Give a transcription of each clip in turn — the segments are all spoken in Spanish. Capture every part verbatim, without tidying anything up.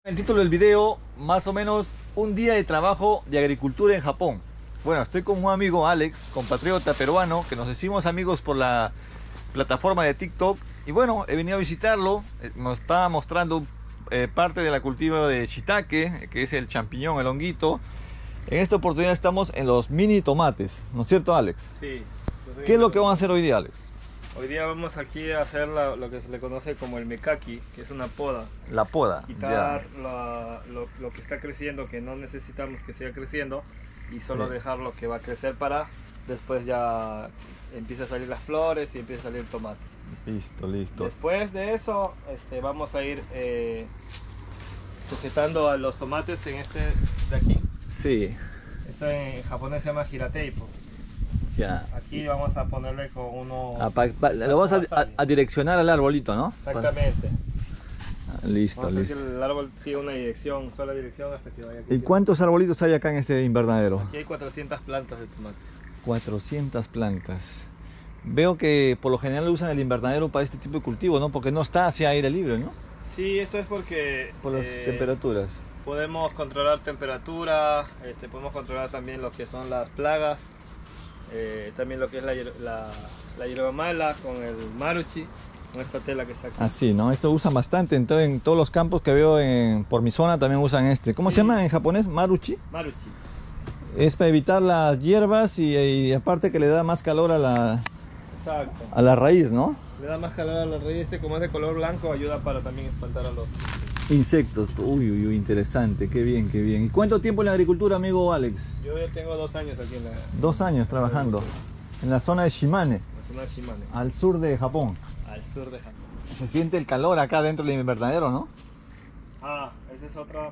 El título del video, más o menos, un día de trabajo de agricultura en Japón. Bueno, estoy con un amigo, Alex, compatriota peruano, que nos hicimos amigos por la plataforma de TikTok. Y bueno, he venido a visitarlo, nos está mostrando eh, parte de la cultivo de shiitake, que es el champiñón, el honguito. En esta oportunidad estamos en los mini tomates, ¿no es cierto, Alex? Sí. ¿Qué es lo que vamos a hacer hoy día, Alex? Hoy día vamos aquí a hacer la, lo que se le conoce como el mekaki, que es una poda. La poda. Quitar la, lo, lo que está creciendo, que no necesitamos que siga creciendo, y solo sí. dejar lo que va a crecer para después ya empieza a salir las flores y empieza a salir el tomate. Listo, listo. Después de eso este, vamos a ir eh, sujetando a los tomates en este de aquí. Sí. Esto en japonés se llama hirateipo. Ya. Aquí vamos a ponerle con uno... Ah, pa, pa, lo vamos a, a, a direccionar al arbolito, ¿no? Exactamente. Ah, listo, Vamos a listo. hacer que el árbol siga una dirección, sola dirección hasta que vaya ¿Y creciendo. cuántos arbolitos hay acá en este invernadero? Aquí hay cuatrocientas plantas de tomate. cuatrocientas plantas. Veo que por lo general usan el invernadero para este tipo de cultivo, ¿no? Porque no está hacia aire libre, ¿no? Sí, esto es porque... Por las eh, temperaturas. Podemos controlar temperatura, este, podemos controlar también lo que son las plagas, eh, también lo que es la, la, la hierba mala con el maruchi, con esta tela que está aquí. Así, ¿no? Esto usan bastante en, todo, en todos los campos que veo en, por mi zona también usan este. ¿Cómo Sí. se llama en japonés? Maruchi. Maruchi. Es para evitar las hierbas y, y aparte que le da más calor a la, Exacto. a la raíz, ¿no? Le da más calor a la raíz, este como es de color blanco ayuda para también espantar a los... Insectos. Uy, uy, uy, interesante. Qué bien, qué bien. ¿Y cuánto tiempo en la agricultura, amigo Alex? Yo ya tengo dos años aquí en la... Dos años trabajando. En la zona de Shimane, la zona de Shimane, al sur de Japón. al sur de Japón. Se siente el calor acá dentro del invernadero, ¿no? Ah, esa es otra...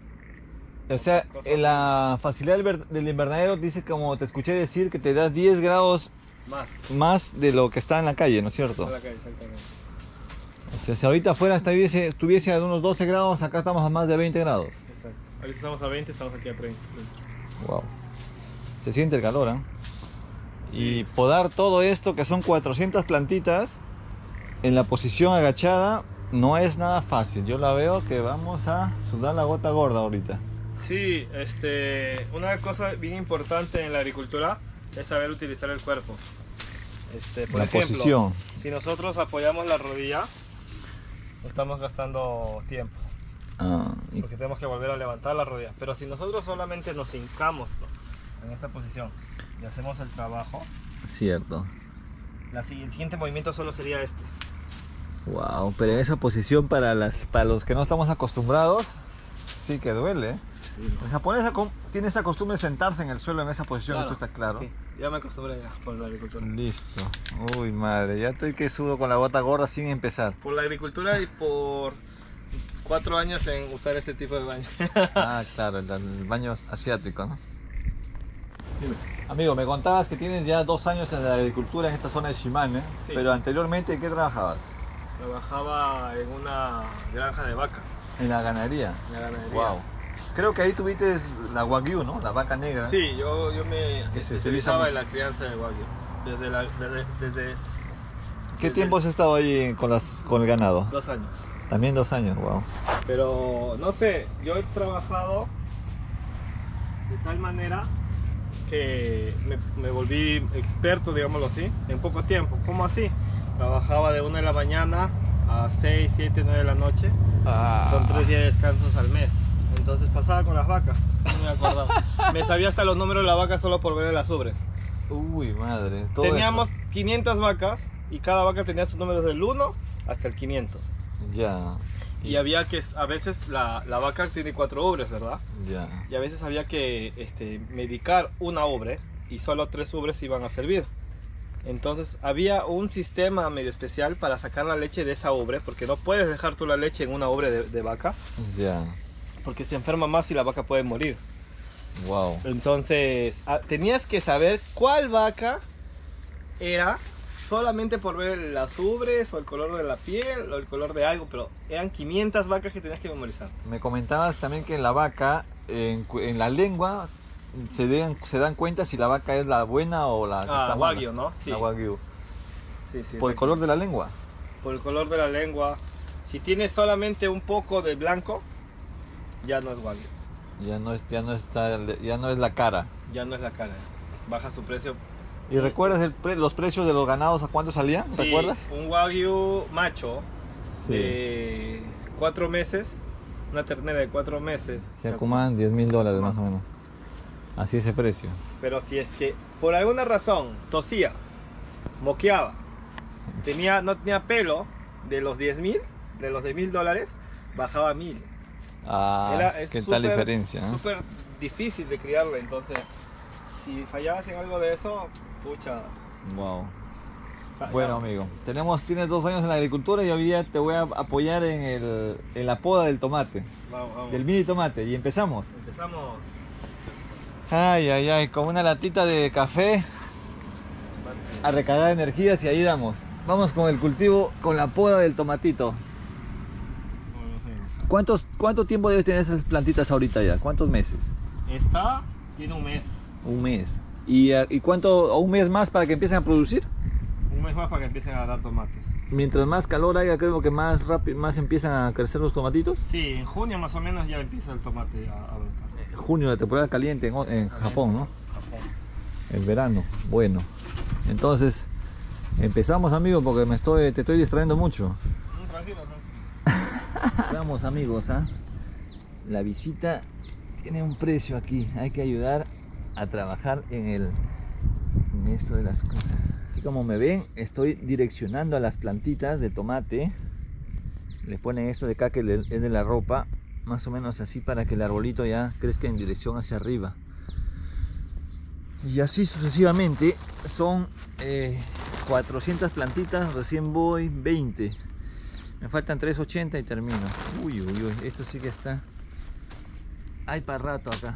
O sea, en la facilidad del, ver- del invernadero dice, como te escuché decir, que te da diez grados Más. más de lo que está en la calle, ¿no es cierto? Por acá, exactamente. O sea, si ahorita afuera estuviese, estuviese a unos doce grados, acá estamos a más de veinte grados. Exacto. Ahorita estamos a veinte, estamos aquí a treinta. Wow. Se siente el calor, ¿eh? Sí. Y podar todo esto, que son cuatrocientas plantitas, en la posición agachada, no es nada fácil. Yo la veo que vamos a sudar la gota gorda ahorita. Sí, este, una cosa bien importante en la agricultura es saber utilizar el cuerpo. Este, por La ejemplo, posición. si nosotros apoyamos la rodilla, estamos gastando tiempo, Ah, y- porque tenemos que volver a levantar la rodilla. Pero si nosotros solamente nos hincamos, ¿no?, en esta posición y hacemos el trabajo, cierto. la, si- el siguiente movimiento solo sería este. Wow, pero en esa posición para, las, para los que no estamos acostumbrados, sí que duele, ¿eh? Sí. El japonés acom- tiene esa costumbre de sentarse en el suelo en esa posición, Claro, esto está claro. sí, ya me acostumbré ya por la agricultura. Listo. Uy, madre, ya estoy que sudo con la gota gorda sin empezar. Por la agricultura y por cuatro años en usar este tipo de baño. Ah, claro, el, el baño asiático, ¿no? Amigo, me contabas que tienes ya dos años en la agricultura en esta zona de Shimane, Sí. pero anteriormente, ¿en qué trabajabas? Trabajaba en una granja de vacas, En la ganadería. en la ganadería. Wow. Creo que ahí tuviste la Wagyu, ¿no? La vaca negra. Sí, yo, yo me Que se utiliza especializaba mucho. en la crianza de wagyu. Desde, la, desde, desde ¿Qué desde tiempo has estado ahí con, las, con el ganado? dos años. También dos años, wow. Pero no sé, yo he trabajado de tal manera que me, me volví experto, digámoslo así, en poco tiempo. ¿Cómo así? Trabajaba de una de la mañana a seis, siete, nueve de la noche, con tres días de descansos al mes. Entonces pasaba con las vacas, no me acordaba. Me sabía hasta los números de la vaca solo por ver las ubres. Uy, madre. Todo Teníamos eso. quinientas vacas y cada vaca tenía sus números del uno hasta el quinientos. Ya, Y había que, a veces la, la vaca tiene cuatro ubres, ¿verdad? ya. Y a veces había que este, medicar una ubre y solo tres ubres iban a servir. Entonces había un sistema medio especial para sacar la leche de esa ubre, porque no puedes dejar tú la leche en una ubre de, de vaca, Ya. porque se enferma más y la vaca puede morir. Wow. Entonces a- tenías que saber cuál vaca era solamente por ver las ubres o el color de la piel o el color de algo, pero eran quinientas vacas que tenías que memorizar. Me comentabas también que en la vaca, en, cu- en la lengua, se, den- se dan cuenta si la vaca es la buena o la que Ah, está mala. wagyu, ¿no? Sí. La wagyu. Sí, sí, Por el exacto. color de la lengua. Por el color de la lengua. Si tiene solamente un poco de blanco, ya no es Wagyu. Ya no es, ya no está, ya no es la cara. Ya no es la cara. Baja su precio. ¿Y recuerdas el pre- los precios de los ganados a cuánto salían? Sí, ¿Recuerdas? un Wagyu macho Sí. de cuatro meses, una ternera de cuatro meses. Yacuman, diez mil dólares más o menos. Así ese precio. Pero si es que por alguna razón tosía, moqueaba, tenía, no tenía pelo, de los diez mil, de los diez mil dólares, bajaba a mil. Ah, Era- es qué súper- tal diferencia, ¿no? Súper difícil de criarlo, entonces si fallabas en algo de eso, pucha. Wow. fallaba. Bueno, amigo, tenemos, tienes dos años en la agricultura y hoy día te voy a apoyar en, el, en la poda del tomate, Vamos, vamos. del mini tomate. Y empezamos. Empezamos. Ay, ay, ay, con una latita de café a recargar energías y ahí damos. Vamos con el cultivo, con la poda del tomatito. ¿Cuántos, ¿Cuánto tiempo debes tener esas plantitas ahorita ya? ¿Cuántos meses? Esta tiene un mes. Un mes. ¿Y, eh, ¿y cuánto, o un mes más para que empiecen a producir? Un mes más para que empiecen a dar tomates. Mientras más calor haya, creo que más rápido, más empiezan a crecer los tomatitos. Sí, en junio más o menos ya empieza el tomate a, a brotar. Eh, Junio, la temporada caliente en, en Japón, ¿no? Japón. El verano. Bueno, entonces empezamos, amigo, porque me estoy, te estoy distrayendo mucho. Mm, Tranquilo, tranquilo. Vamos, amigos, ¿ah? La visita tiene un precio aquí. Hay que ayudar a trabajar en el en esto de las cosas. Así como me ven, estoy direccionando a las plantitas de tomate. Le ponen esto de acá que le- es de la ropa, más o menos así, para que el arbolito ya crezca en dirección hacia arriba. Y así sucesivamente. Son eh, cuatrocientas plantitas, recién voy veinte. Me faltan trescientos ochenta y termino. Uy, uy, uy, esto sí que está. Hay para rato acá.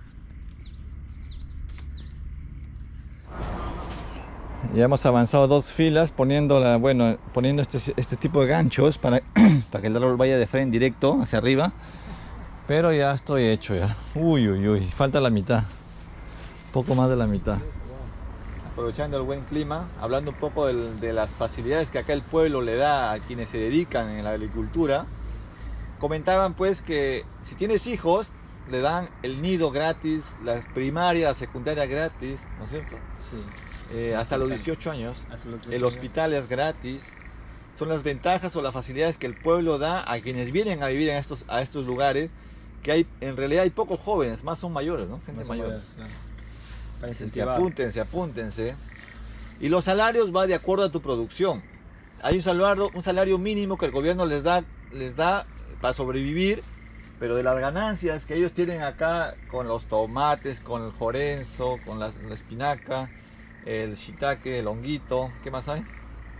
Ya hemos avanzado dos filas poniendo, la, bueno, poniendo este, este tipo de ganchos para, para que el árbol vaya de frente directo hacia arriba. Pero ya estoy hecho ya. Uy, uy, uy, falta la mitad. Poco más de la mitad. Aprovechando el buen clima, hablando un poco del- de las facilidades que acá el pueblo le da a quienes se dedican en la agricultura, comentaban pues que si tienes hijos, le dan el nido gratis, la primaria, la secundaria gratis, ¿no es cierto? Sí. Eh, hasta los dieciocho años, Hace los el hospital es gratis. Son las ventajas o las facilidades que el pueblo da a quienes vienen a vivir en estos, a estos lugares, que hay, en realidad hay pocos jóvenes, más son mayores, ¿no? Gente Más o mayor. menos, claro. Para Así que incentivar. apúntense, apúntense. Y los salarios va de acuerdo a tu producción. Hay un salario, un salario mínimo que el gobierno les da, les da para sobrevivir, pero de las ganancias que ellos tienen acá con los tomates, con el jorenzo, con la, la espinaca, el shiitake, el honguito, ¿qué más hay?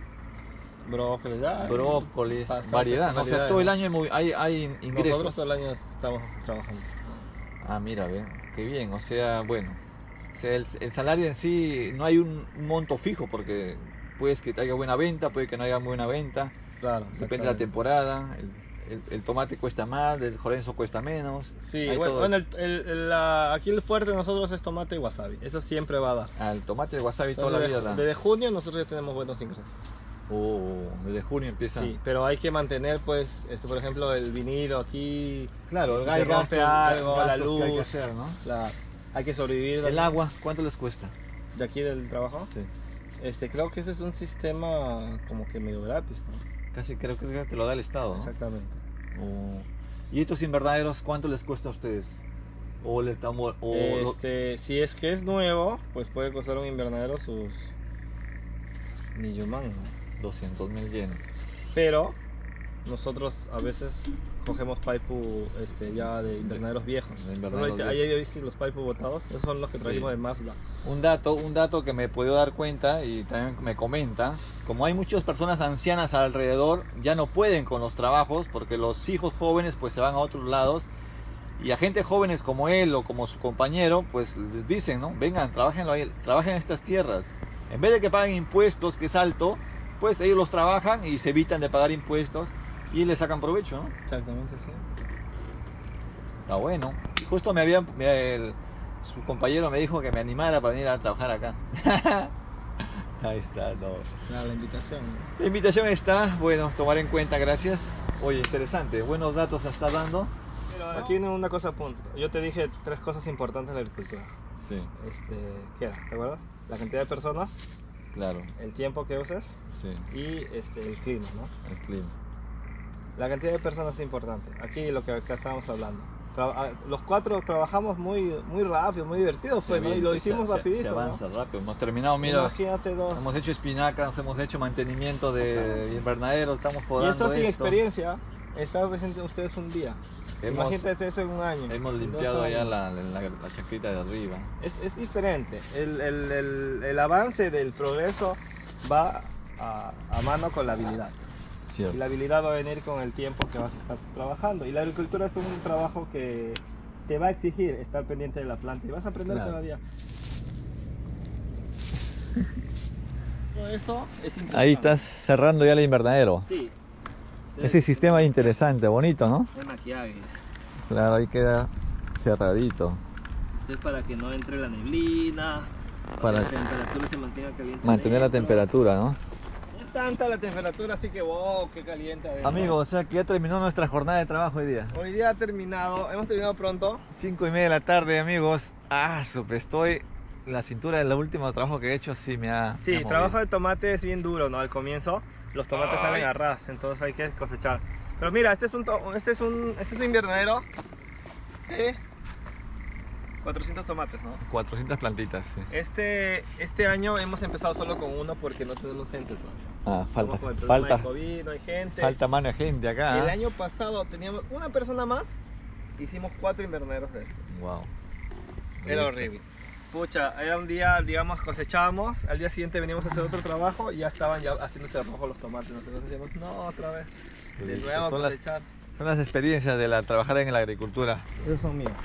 Brócolis, ya. Brócolis, Bastante variedad, ¿no? O sea, variedad, todo el ¿no? año hay, muy- hay, hay ingresos. Nosotros todo el año estamos trabajando. Ah, mira, ven, qué bien, o sea, bueno, o sea, el, el salario en sí no hay un, un monto fijo porque puede que haya buena venta, puede que no haya buena venta, Claro. depende de la exactamente. temporada, el, el- el tomate cuesta más, el jorenzo cuesta menos. Sí, hay bueno, todo bueno, eso. el, el- el- la- aquí el fuerte de nosotros es tomate y wasabi. Eso siempre va a dar. Ah, el tomate, el wasabi toda la Entonces, vida desde, da. desde junio nosotros ya tenemos buenos ingresos. Oh, desde junio empieza. Sí, pero hay que mantener, pues, este, por ejemplo, el vinilo aquí. Claro, si hay se rompe gastos, algo, la gastos que hay que luz, hacer, ¿no? la- hay que sobrevivir. El agua, ¿cuánto les cuesta? de aquí del trabajo. Sí, Este, creo que ese es un sistema como que medio gratis, ¿no? casi creo que te lo da el Estado, ¿no? Exactamente. Oh. ¿Y estos invernaderos cuánto les cuesta a ustedes? O les damos, o lo- Este, si es que es nuevo, pues puede costar un invernadero sus millón, doscientos mil yenes. pero nosotros a veces cogemos paipu este, ya de invernaderos viejos. De invernaderos Ahí ahí viste los paipu botados, esos son los que trajimos Sí. de Mazda. Un dato, un dato que me he podido dar cuenta y también me comenta, como hay muchas personas ancianas alrededor, ya no pueden con los trabajos porque los hijos jóvenes pues se van a otros lados y a gente jóvenes como él o como su compañero pues les dicen, ¿no? Vengan, trabajen, trabajen en estas tierras. En vez de que paguen impuestos, que es alto, pues ellos los trabajan y se evitan de pagar impuestos y le sacan provecho, ¿no? Exactamente, sí. Está bueno. Y justo me había, me- el- su compañero me dijo que me animara para venir a trabajar acá. Ahí está, no. Claro, la invitación. ¿no? La invitación está, bueno, tomar en cuenta, gracias. Oye, interesante, buenos datos se está dando. Pero aquí viene una cosa a punto. Yo te dije tres cosas importantes de la agricultura. Sí, Este, ¿qué era? ¿Te acuerdas? La cantidad de personas, claro. el tiempo que uses Sí, y este, el clima, ¿no? el clima. La cantidad de personas es importante. Aquí lo que acá estábamos hablando. Tra- los cuatro trabajamos muy, muy rápido, muy divertido, fue, ¿no? Y lo hicimos se, rapidito, se avanza ¿no? rápido. Hemos terminado, mira, Imagínate dos. hemos hecho espinacas, hemos hecho mantenimiento de invernaderos, estamos podando Y eso sin esto. experiencia, estar recién ustedes un día. Hemos, Imagínate eso en un año. hemos en dos limpiado ya años. la, la, la chacrita de arriba. Es, es diferente. El, el, el, el avance del progreso va a, a mano con la habilidad. Y Cierto. la habilidad va a venir con el tiempo que vas a estar trabajando. Y la agricultura es un trabajo que te va a exigir estar pendiente de la planta y vas a aprender Claro. cada día. Todo eso es importante. Ahí estás cerrando ya el invernadero. Sí. Ese sistema es interesante, bonito, ¿no? De maquillaje. Claro, ahí queda cerradito. Esto es para que no entre la neblina, Para que la temperatura se mantenga caliente. mantener la adentro. temperatura, ¿no? No es tanta la temperatura, así que wow, qué caliente adentro. Amigos, o sea que ya terminó nuestra jornada de trabajo hoy día. Hoy día ha terminado, hemos terminado pronto. Cinco y media de la tarde, amigos. Ah, super, estoy... La cintura del último trabajo que he hecho sí me ha... Sí, me ha el trabajo movido. de tomate es bien duro, ¿no? Al comienzo los tomates Ay. salen a ras, entonces hay que cosechar. Pero mira, este es un, to- este es un, este es un invernadero de cuatrocientos tomates, ¿no? cuatrocientas plantitas, sí. Este, este año hemos empezado solo con uno porque no tenemos gente todavía. Ah, falta, Estamos con el problema falta, de COVID, no hay gente. falta mano de gente acá. El ¿eh? año pasado teníamos una persona más, hicimos cuatro invernaderos de estos. Wow. Era Listo. horrible. Pucha, era un día, digamos, cosechábamos, al día siguiente veníamos a hacer otro trabajo y ya estaban ya haciéndose rojos los tomates. Nosotros decíamos, no, otra vez, de Listo. nuevo a Son las, cosechar. son las experiencias de la trabajar en la agricultura. Esos son míos.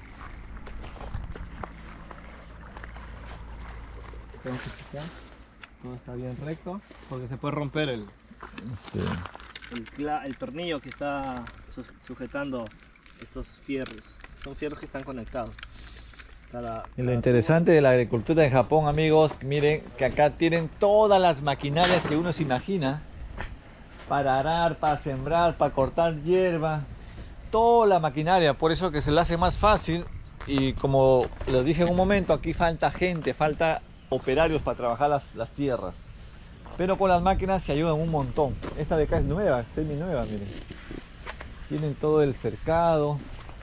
Tengo que chequear, todo está bien recto, porque se puede romper el, Sí. el, cla- el tornillo que está su- sujetando estos fierros. Son fierros que están conectados. Cada- Y lo cada interesante de la agricultura en Japón, amigos, miren que acá tienen todas las maquinarias que uno se imagina para arar, para sembrar, para cortar hierba, toda la maquinaria, por eso que se le hace más fácil. Y como les dije en un momento, aquí falta gente, falta operarios para trabajar las, las tierras, pero con las máquinas se ayudan un montón. Esta de acá es nueva, semi nueva, miren, tienen todo el cercado,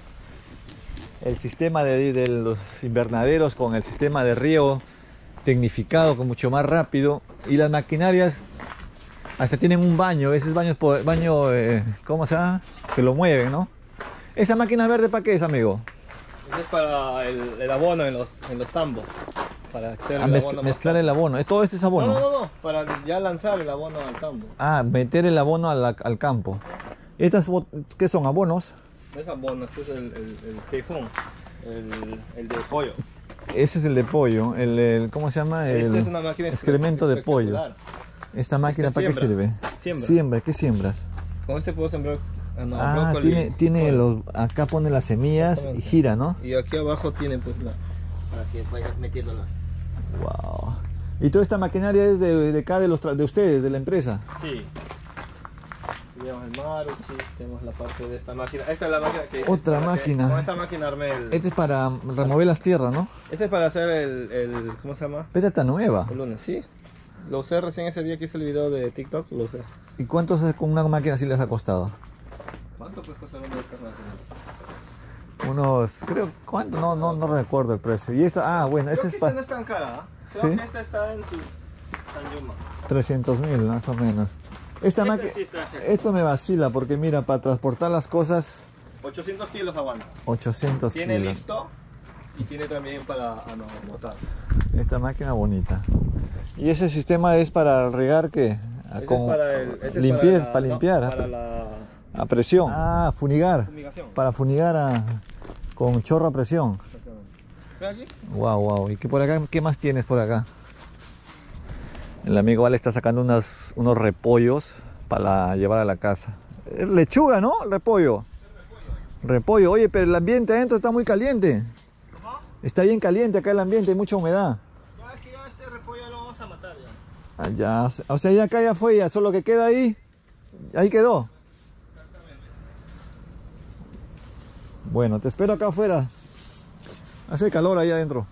el sistema de, de los invernaderos con el sistema de riego tecnificado, con mucho más rápido, y las maquinarias hasta tienen un baño, ese es baño, po- baño eh, ¿cómo se llama? Que lo mueven, ¿no? ¿Esa máquina verde para qué es, amigo? Ese es para el, el abono en los, en los tambos. Para hacer A el mezcl- abono más mezclar fácil. el abono, ¿eh? Todo esto es abono. No, no, no, no, para ya lanzar el abono al tambo. Ah, meter el abono a la- al campo. ¿Estas bot- qué son? ¿Abonos? No es abono, este es el, el, el keifun, el, el de pollo. Ese es el de pollo, el, el- ¿cómo se llama? El Esta es una máquina excremento de pollo. espectacular. ¿Esta máquina Este para qué siembra. sirve? Siembra. Siembra, ¿qué siembras? Con este puedo sembrar ah, no, Ah, brócoli, tiene, tiene col. los, acá pone las semillas y Exactamente. gira, ¿no? Y aquí abajo tiene pues la... Para que vayas metiéndolas. Wow. ¿Y toda esta maquinaria es de, de acá de, los tra- de ustedes, de la empresa? Sí. Tenemos el maruchi, tenemos la parte de esta máquina. Esta es la máquina que... Otra para que- máquina. Con esta máquina armé el... Este es para remover las tierras, ¿no? Este es para hacer el, el... ¿Cómo se llama? Esta está nueva. El lunes, sí. Lo usé recién ese día que hice el video de TikTok, lo usé. ¿Y cuánto es con una máquina así les ha costado? ¿Cuánto puede costar una de estas máquinas? Unos, creo, ¿cuánto? No, no, no recuerdo el precio. Y esta, ah, bueno, Creo ese que es esta no para es tan cara, ¿ah? Creo ¿Sí? que esta está en sus San Yuma. trescientos mil, más o menos. Esta Este máquina, sí está. esto me vacila porque mira, para transportar las cosas, ochocientos kilos aguanta. ochocientos Tiene kilos. lifto y tiene también para ah, no, botar. Esta máquina bonita. ¿Y ese sistema es para regar qué? Ah, Ese con es para el, ese es limpiar, la- para no, limpiar, ah, para la a presión. Ah, funigar. fumigación. Para funigar a- con chorro a presión. Exactamente. ¿Ven aquí? Wow, wow. ¿Y qué por acá? ¿Qué más tienes por acá? El amigo Vale está sacando unas, unos repollos para llevar a la casa. Eh, Lechuga, ¿no? Repollo. Repollo. Oye, pero el ambiente adentro está muy caliente. ¿Cómo? Está bien caliente acá el ambiente, hay mucha humedad. Ya es que ya este repollo lo vamos a matar ya. Ah, ya, o sea, ya acá ya fue, ya solo que queda ahí. Ahí quedó. Bueno, te espero acá afuera. Hace calor ahí adentro.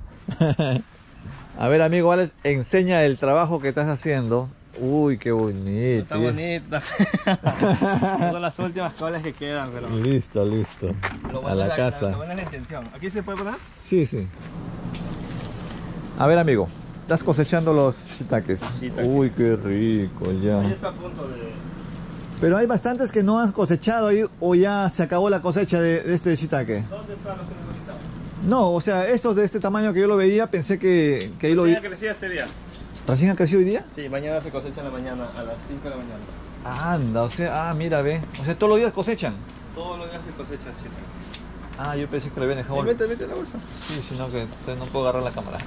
A ver, amigo Alex, enseña el trabajo que estás haciendo. Uy, qué bonito. Está bonito. Son las últimas cables que quedan, pero... Listo, listo. Lo A la, la casa. Lo bueno es la intención. ¿Aquí se puede poner? Sí, sí. A ver, amigo, estás cosechando los shiitakes. Shiitake. Uy, qué rico ya. Ahí está a punto de... Pero hay bastantes que no has cosechado ahí o ya se acabó la cosecha de, de este shiitake. ¿Dónde están los que no necesitamos? No, o sea, estos de este tamaño que yo lo veía, pensé que, que ahí lo vi. ¿Recién crecía este día? ¿Recién ha crecido hoy día? Sí, mañana se cosecha en la mañana, a las cinco de la mañana. Anda, o sea, ah, mira, ve. O sea, todos los días cosechan. Todos los días se cosecha así. Ah, yo pensé que lo habían dejado. Vete, vete la bolsa. Sí, sino que no puedo agarrar la cámara.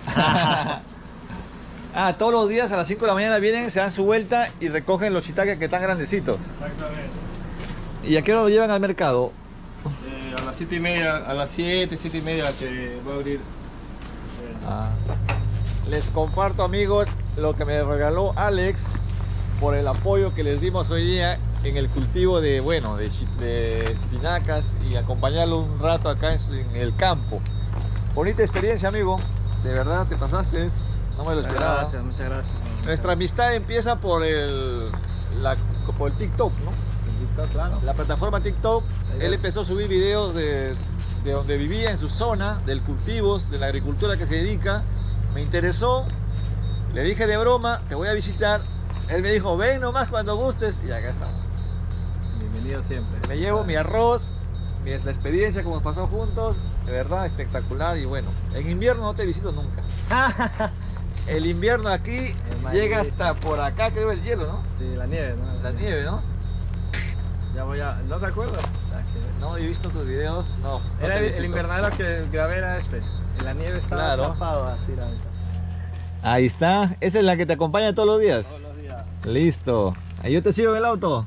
Ah, todos los días a las cinco de la mañana vienen, se dan su vuelta y recogen los shiitakes que están grandecitos. Exactamente. ¿Y a qué hora lo llevan al mercado? Eh, a las siete y media, a las siete, siete y media que va a abrir. Eh, Ah. Les comparto, amigos, lo que me regaló Alex por el apoyo que les dimos hoy día en el cultivo de, bueno, de, chi- de espinacas y acompañarlo un rato acá en, su- en el campo. Bonita experiencia, amigo. De verdad, te pasaste. No me lo muchas esperaba. gracias, muchas gracias. Nuestra amistad empieza por el, la, por el TikTok, ¿no? Está claro. La plataforma TikTok. Él empezó a subir videos de, de donde vivía, en su zona, del cultivos, de la agricultura que se dedica. Me interesó, le dije de broma, te voy a visitar. Él me dijo, ven nomás cuando gustes, y acá estamos. Bienvenido siempre. Me llevo mi arroz, mi, la experiencia como pasó juntos, de verdad espectacular. Y bueno, en invierno no te visito nunca. El invierno aquí llega hasta por acá, creo, el hielo, ¿no? Sí, la nieve, ¿no? La nieve, ¿no? Ya voy a... ¿No te acuerdas? No, he visto tus videos, no. no Era te el, visito. el invernadero que grabé era este. En la nieve estaba Claro. atrapado así la neta. Ahí está, esa es la que te acompaña todos los días. Todos los días. Listo. Ahí yo te sigo en el auto.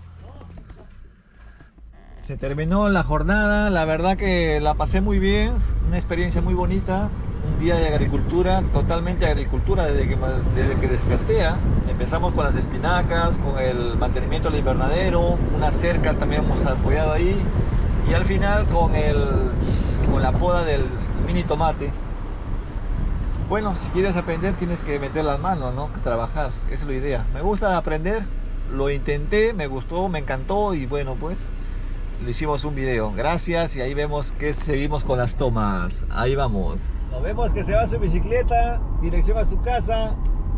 Se terminó la jornada, la verdad que la pasé muy bien, una experiencia muy bonita, un día de agricultura, totalmente agricultura desde que, desde que desperté. ¿ah? Empezamos con las espinacas, con el mantenimiento del invernadero, unas cercas también hemos apoyado ahí y al final con, el, con la poda del mini tomate. Bueno, si quieres aprender tienes que meter las manos, ¿no? Que trabajar, esa es la idea. Me gusta aprender, lo intenté, me gustó, me encantó y bueno, pues le hicimos un video. Gracias y ahí vemos que seguimos con las tomas. Ahí vamos. Nos vemos que se va su bicicleta, dirección a su casa.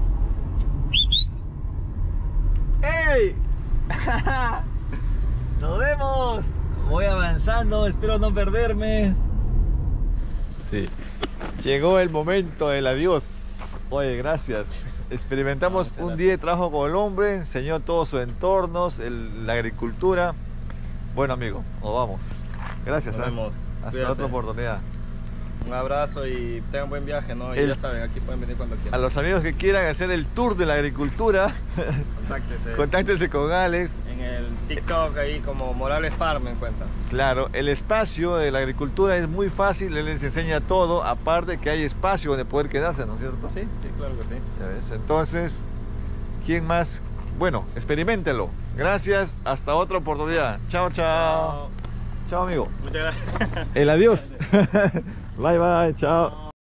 ¡Ey! Nos vemos. Voy avanzando, espero no perderme. Sí. Llegó el momento del adiós. Oye, gracias. Experimentamos Muchas un gracias. día de trabajo con el hombre, enseñó todos sus entornos, el- la agricultura. Bueno, amigo, nos vamos. Gracias. Nos ¿eh? vemos. Hasta Cuídate. otra oportunidad. Un abrazo y tengan buen viaje, ¿no? Y El- ya saben, aquí pueden venir cuando A quieran. los amigos que quieran hacer el tour de la agricultura, Contáctese. contáctense con Alex. En el TikTok ahí como Morales Farm me encuentran. Claro, el espacio de la agricultura es muy fácil, él les enseña todo, aparte que hay espacio donde poder quedarse, ¿no es cierto? Sí, sí, claro que sí. Ya ves, entonces, ¿quién más? Bueno, experiméntelo. Gracias, hasta otra oportunidad. Chao, chao. Chao, amigo. Muchas gracias. El adiós. Bye, bye, chao.